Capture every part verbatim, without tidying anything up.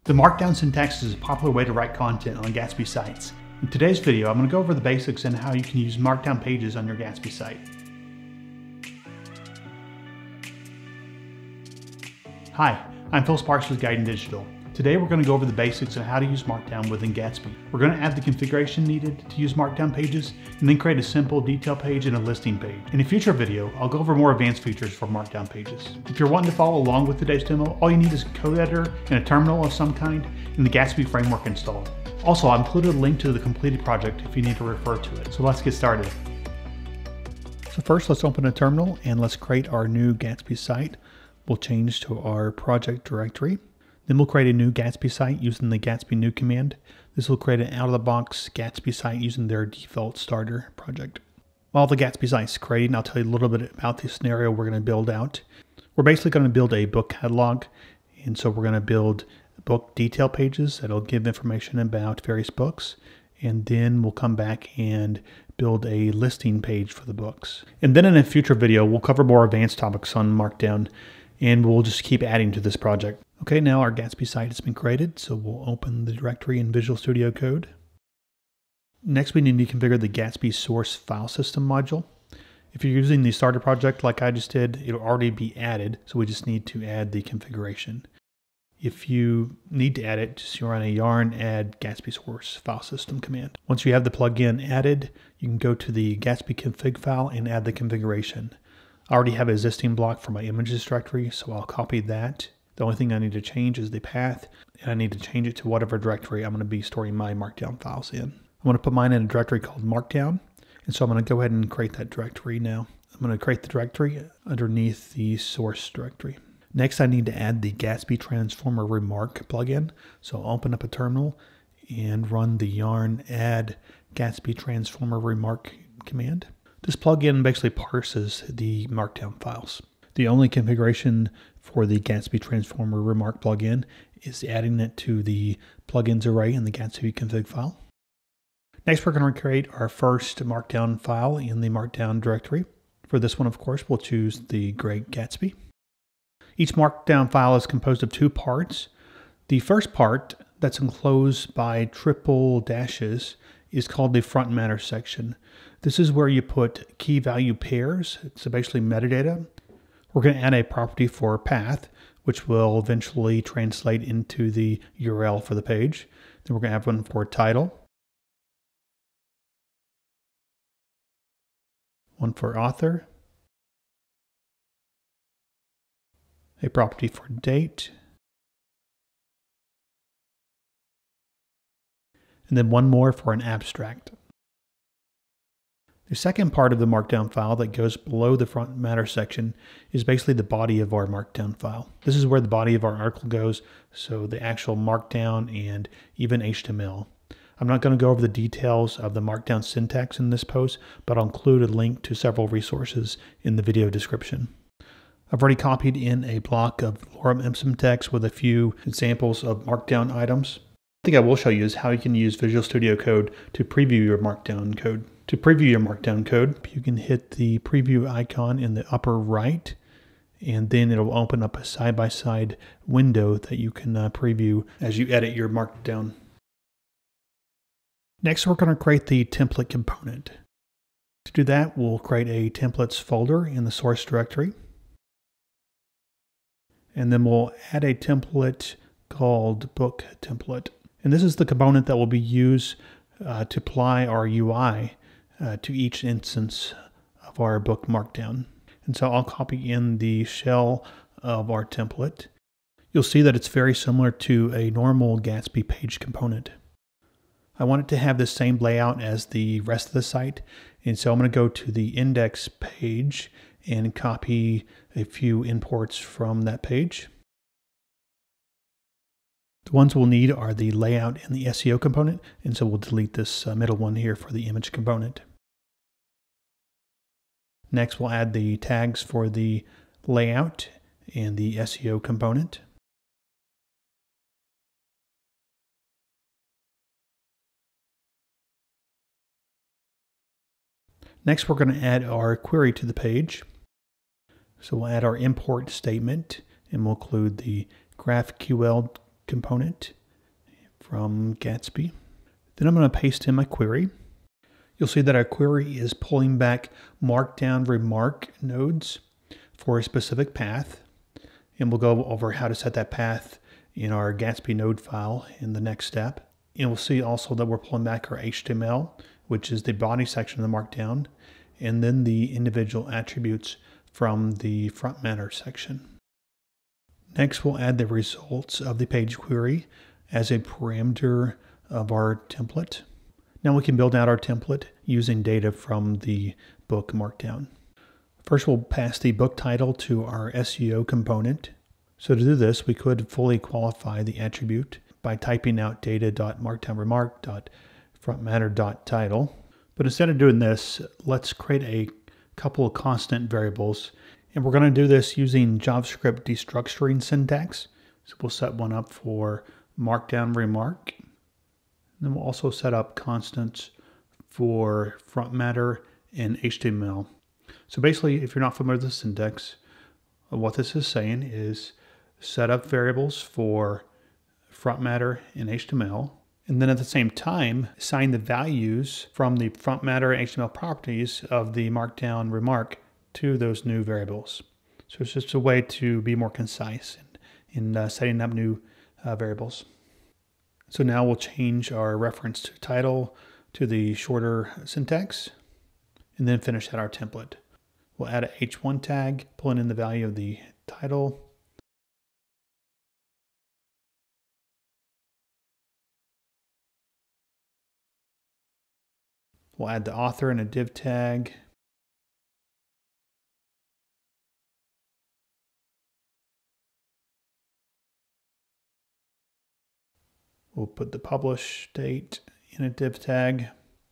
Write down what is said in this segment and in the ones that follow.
The Markdown syntax is a popular way to write content on Gatsby sites. In today's video, I'm going to go over the basics and how you can use Markdown pages on your Gatsby site. Hi, I'm Phil Sparks with Guide and Digital. Today we're going to go over the basics of how to use Markdown within Gatsby. We're going to add the configuration needed to use Markdown pages, and then create a simple detail page and a listing page. In a future video, I'll go over more advanced features for Markdown pages. If you're wanting to follow along with today's demo, all you need is a code editor and a terminal of some kind, and the Gatsby framework installed. Also, I've included a link to the completed project if you need to refer to it. So let's get started. So first, let's open a terminal and let's create our new Gatsby site. We'll change to our project directory. Then we'll create a new Gatsby site using the gatsby-node command. This will create an out-of-the-box Gatsby site using their default starter project. While the Gatsby site's creating, I'll tell you a little bit about the scenario we're going to build out. We're basically going to build a book catalog, and so we're going to build book detail pages that'll give information about various books, and then we'll come back and build a listing page for the books. And then in a future video, we'll cover more advanced topics on Markdown, and we'll just keep adding to this project. Okay, now our Gatsby site has been created, so we'll open the directory in Visual Studio Code. Next, we need to configure the Gatsby source file system module. If you're using the starter project like I just did, it'll already be added, so we just need to add the configuration. If you need to add it, just run a yarn add Gatsby source file system command. Once you have the plugin added, you can go to the Gatsby config file and add the configuration. I already have an existing block for my images directory, so I'll copy that. The only thing I need to change is the path, and I need to change it to whatever directory I'm going to be storing my Markdown files in. I'm going to put mine in a directory called Markdown, and so I'm going to go ahead and create that directory now. I'm going to create the directory underneath the source directory. Next, I need to add the Gatsby Transformer Remark plugin. So I'll open up a terminal and run the yarn add Gatsby Transformer Remark command. This plugin basically parses the Markdown files. The only configuration for the Gatsby Transformer Remark plugin is adding it to the plugins array in the Gatsby config file. Next, we're going to create our first Markdown file in the Markdown directory. For this one, of course, we'll choose the Great Gatsby. Each Markdown file is composed of two parts. The first part, that's enclosed by triple dashes, is called the front matter section. This is where you put key value pairs, so basically metadata. We're going to add a property for path, which will eventually translate into the U R L for the page. Then we're going to have one for title, one for author, a property for date, and then one more for an abstract. The second part of the Markdown file that goes below the front matter section is basically the body of our Markdown file. This is where the body of our article goes, so the actual Markdown and even H T M L. I'm not going to go over the details of the Markdown syntax in this post, but I'll include a link to several resources in the video description. I've already copied in a block of lorem ipsum text with a few examples of Markdown items. The thing I will show you is how you can use Visual Studio Code to preview your Markdown code. To preview your Markdown code, you can hit the preview icon in the upper right, and then it'll open up a side-by-side window that you can uh, preview as you edit your Markdown. Next, we're going to create the template component. To do that, we'll create a templates folder in the source directory. And then we'll add a template called book template. And this is the component that will be used uh, to apply our U I uh, to each instance of our book Markdown. And so I'll copy in the shell of our template. You'll see that it's very similar to a normal Gatsby page component. I want it to have the same layout as the rest of the site. And so I'm going to go to the index page and copy a few imports from that page. The ones we'll need are the layout and the S E O component, and so we'll delete this uh, middle one here for the image component. Next, we'll add the tags for the layout and the S E O component. Next, we're going to add our query to the page. So we'll add our import statement, and we'll include the GraphQL component from Gatsby. Then I'm going to paste in my query. You'll see that our query is pulling back markdown remark nodes for a specific path. And we'll go over how to set that path in our Gatsby node file in the next step. And we'll see also that we're pulling back our H T M L, which is the body section of the markdown, and then the individual attributes from the front matter section. Next, we'll add the results of the page query as a parameter of our template. Now we can build out our template using data from the book markdown. First, we'll pass the book title to our S E O component. So to do this, we could fully qualify the attribute by typing out data.markdownremark.frontmatter.title. But instead of doing this, let's create a couple of constant variables. And we're going to do this using JavaScript destructuring syntax. So we'll set one up for markdown remark. Then we'll also set up constants for front matter and H T M L. So basically, if you're not familiar with the syntax, what this is saying is set up variables for front matter and H T M L, and then at the same time, assign the values from the front matter and H T M L properties of the markdown remark to those new variables. So it's just a way to be more concise in, in uh, setting up new uh, variables. So now we'll change our reference to title to the shorter syntax, and then finish out our template. We'll add a H one tag, pulling in the value of the title. We'll add the author and a div tag. We'll put the publish date in a div tag.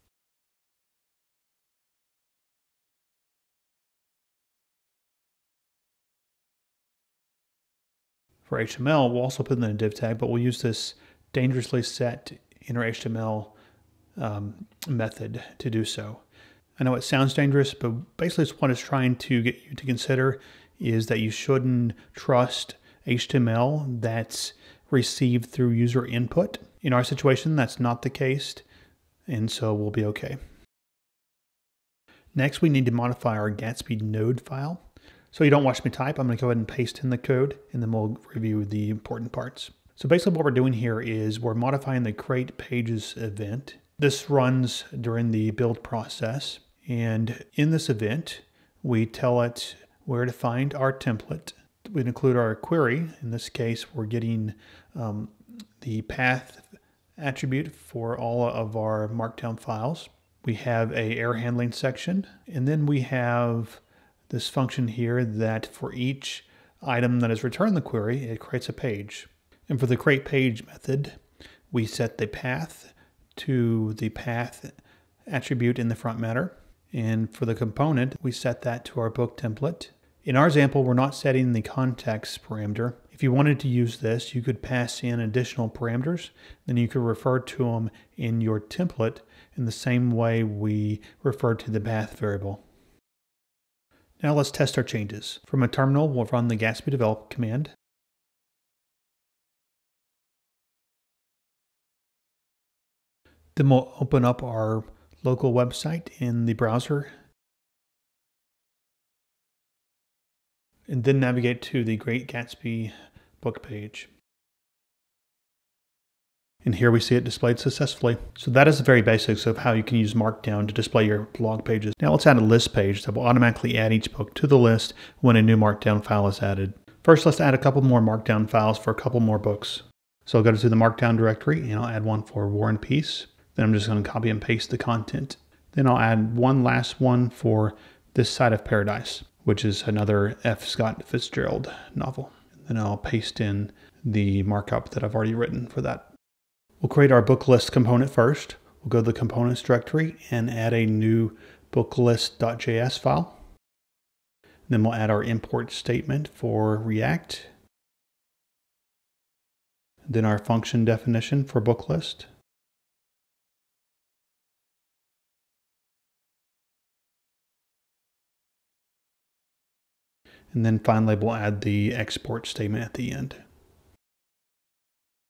For H T M L, we'll also put in a div tag, but we'll use this dangerously set inner H T M L um, method to do so. I know it sounds dangerous, but basically what it's trying to get you to consider is that you shouldn't trust H T M L that's received through user input. In our situation, that's not the case, and so we'll be okay. Next, we need to modify our Gatsby node file. So you don't watch me type, I'm going to go ahead and paste in the code, and then we'll review the important parts. So basically what we're doing here is we're modifying the create pages event. This runs during the build process, and in this event, we tell it where to find our template. We include our query. In this case, we're getting um, the path attribute for all of our markdown files. We have a error handling section, and then we have this function here that for each item that is returned in the query, it creates a page. And for the create page method, we set the path to the path attribute in the front matter. And for the component, we set that to our book template. In our example, we're not setting the context parameter. If you wanted to use this, you could pass in additional parameters, then you could refer to them in your template in the same way we refer to the path variable. Now let's test our changes. From a terminal, we'll run the Gatsby develop command. Then we'll open up our local website in the browser, and then navigate to the Great Gatsby book page. And here we see it displayed successfully. So that is the very basics of how you can use Markdown to display your blog pages. Now let's add a list page that will automatically add each book to the list when a new Markdown file is added. First, let's add a couple more Markdown files for a couple more books. So I'll go to the Markdown directory and I'll add one for War and Peace. Then I'm just going to copy and paste the content. Then I'll add one last one for This Side of Paradise, which is another F. Scott Fitzgerald novel. Then I'll paste in the markup that I've already written for that. We'll create our book list component first. We'll go to the components directory and add a new booklist.js file. Then we'll add our import statement for React. Then our function definition for book list. And then finally, we'll add the export statement at the end.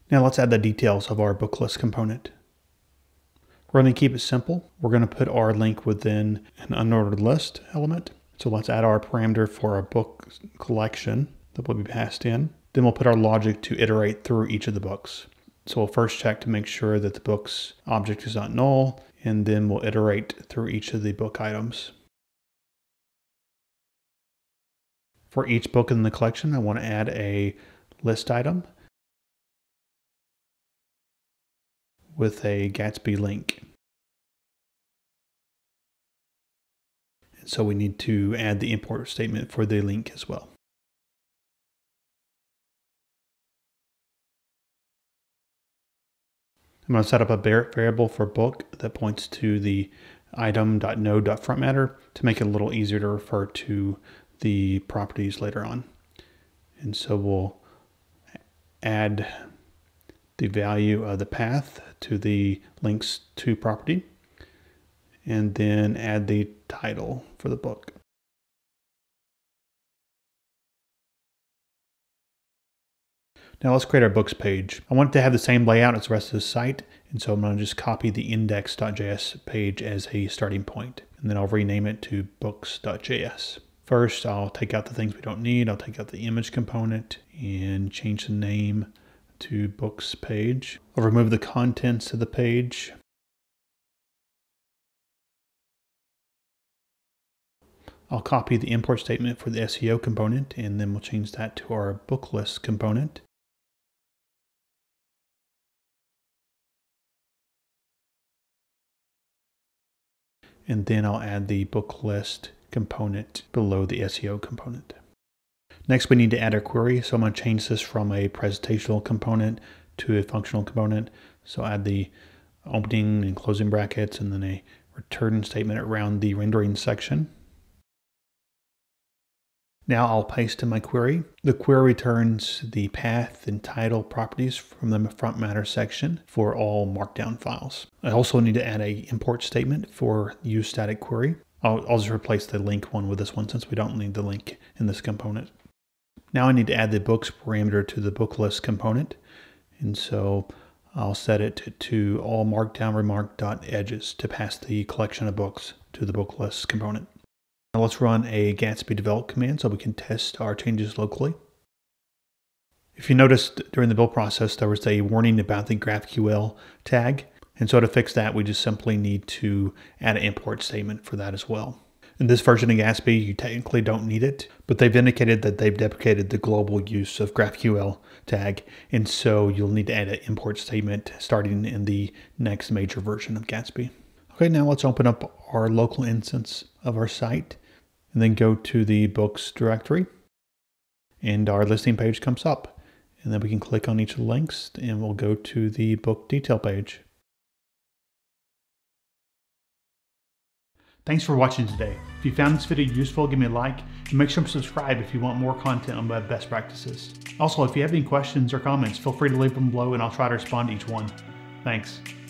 Now let's add the details of our book list component. We're going to keep it simple. We're going to put our link within an unordered list element. So let's add our parameter for our book collection that will be passed in. Then we'll put our logic to iterate through each of the books. So we'll first check to make sure that the book's object is not null, and then we'll iterate through each of the book items. For each book in the collection, I want to add a list item with a Gatsby link. And so we need to add the import statement for the link as well. I'm going to set up a variable for book that points to the item.node.frontMatter to make it a little easier to refer to the properties later on. And so we'll add the value of the path to the links to property, and then add the title for the book. Now let's create our books page. I want it to have the same layout as the rest of the site, and so I'm going to just copy the index.js page as a starting point, and then I'll rename it to books.js. First, I'll take out the things we don't need. I'll take out the image component and change the name to books page. I'll remove the contents of the page. I'll copy the import statement for the S E O component, and then we'll change that to our book list component. And then I'll add the book list component below the S E O component. Next, we need to add a query. So I'm going to change this from a presentational component to a functional component. So add the opening and closing brackets, and then a return statement around the rendering section. Now I'll paste in my query. The query returns the path and title properties from the front matter section for all Markdown files. I also need to add a import statement for use static query. I'll, I'll just replace the link one with this one since we don't need the link in this component. Now I need to add the books parameter to the book list component. And so I'll set it to, to all Markdown remark.edges to pass the collection of books to the book list component. Now let's run a Gatsby develop command so we can test our changes locally. If you noticed during the build process, there was a warning about the GraphQL tag. And so to fix that, we just simply need to add an import statement for that as well. In this version of Gatsby, you technically don't need it, but they've indicated that they've deprecated the global use of GraphQL tag. And so you'll need to add an import statement starting in the next major version of Gatsby. Okay, now let's open up our local instance of our site and then go to the books directory, and our listing page comes up. And then we can click on each of the links and we'll go to the book detail page. Thanks for watching today. If you found this video useful, give me a like and make sure to subscribe if you want more content on web best practices. Also, if you have any questions or comments, feel free to leave them below and I'll try to respond to each one. Thanks.